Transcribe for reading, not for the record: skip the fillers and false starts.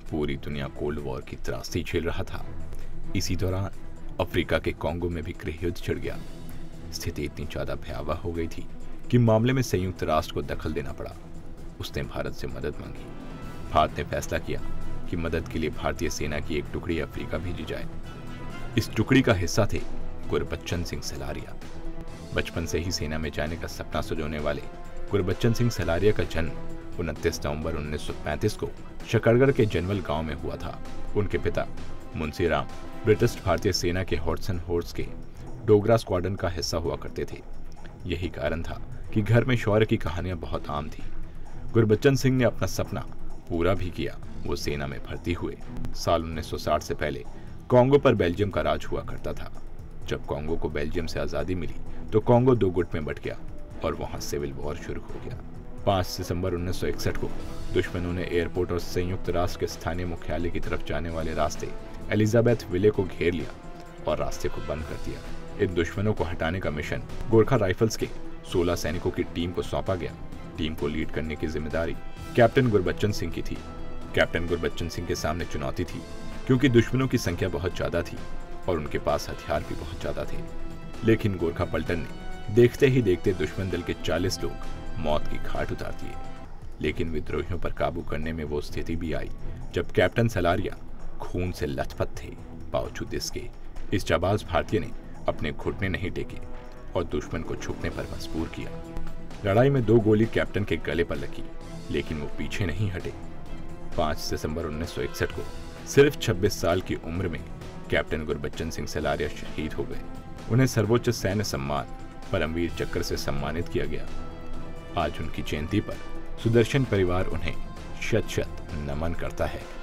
पूरी दुनिया cold war की त्रासदी झेल रहा था। इसी दौरान अफ्रीका के कॉन्गो में भी गृह युद्ध छिड़ गया। स्थिति इतनी ज्यादा भयावह हो गई थी कि मामले में संयुक्त राष्ट्र को दखल देना पड़ा। उसने भारत से मदद मांगी। भारत ने फैसला किया कि मदद के लिए भारतीय सेना की एक टुकड़ी अफ्रीका भेजी जाए। इस टुकड़ी का हिस्सा थे गुरबच्चन सिंह सलारिया। बचपन से ही सेना में जाने का सपना सजोने वाले गुरबच्चन सिंह सलारिया का जन्म 29 नवंबर 1935 को शकरगढ़ के जनवल गांव में हुआ था। उनके पिता मुंशी राम ब्रिटिश भारतीय सेना के हॉडसन होर्स के डोगरा स्क्वाड्रन का हिस्सा हुआ करते थे। यही कारण था कि घर में शौर्य की कहानियां बहुत आम थी। गुरबच्चन सिंह ने अपना सपना पूरा भी किया। वो सेना में भर्ती हुए। साल 1960 से पहले कॉन्गो पर बेल्जियम का राज हुआ करता था। जब कॉन्गो को बेल्जियम से आजादी मिली तो कॉन्गो 2 गुट में बंट गया और वहां सिविल वॉर शुरू हो गया। 5 दिसंबर 1961 को दुश्मनों ने एयरपोर्ट और संयुक्त राष्ट्र के स्थानीय मुख्यालय की तरफ जाने वाले रास्ते एलिजाबेथ विले को घेर लिया और रास्ते को बंद कर दिया। इन दुश्मनों को हटाने का मिशन गोरखा राइफल्स के 16 सैनिकों की टीम को सौंपा गया। टीम को लीड करने की जिम्मेदारी कैप्टन गुरबच्चन सिंह की थी। कैप्टन गुरबच्चन सिंह के सामने चुनौती थी क्योंकि दुश्मनों की संख्या बहुत ज्यादा थी और उनके पास हथियार भी बहुत ज्यादा थे। लेकिन गोरखा पलटन ने देखते ही देखते दुश्मन दल के 40 लोग मौत की घाट उतार दिए। लेकिन विद्रोहियों पर काबू करने में वो स्थिति भी आई जब कैप्टन सलारिया खून से लथपथ थे। बावजूद इसके इस जाबाज भारतीय ने अपने घुटने नहीं टेके और दुश्मन को झुकने पर मजबूर किया। लड़ाई में 2 गोली कैप्टन के गले पर लगी, लेकिन वो पीछे नहीं हटे। 5 दिसंबर 1961 को सिर्फ 26 साल की उम्र में कैप्टन गुरबच्चन सिंह सलारिया शहीद हो गए। उन्हें सर्वोच्च सैन्य सम्मान परमवीर चक्र से सम्मानित किया गया। आज उनकी जयंती पर सुदर्शन परिवार उन्हें शत-शत नमन करता है।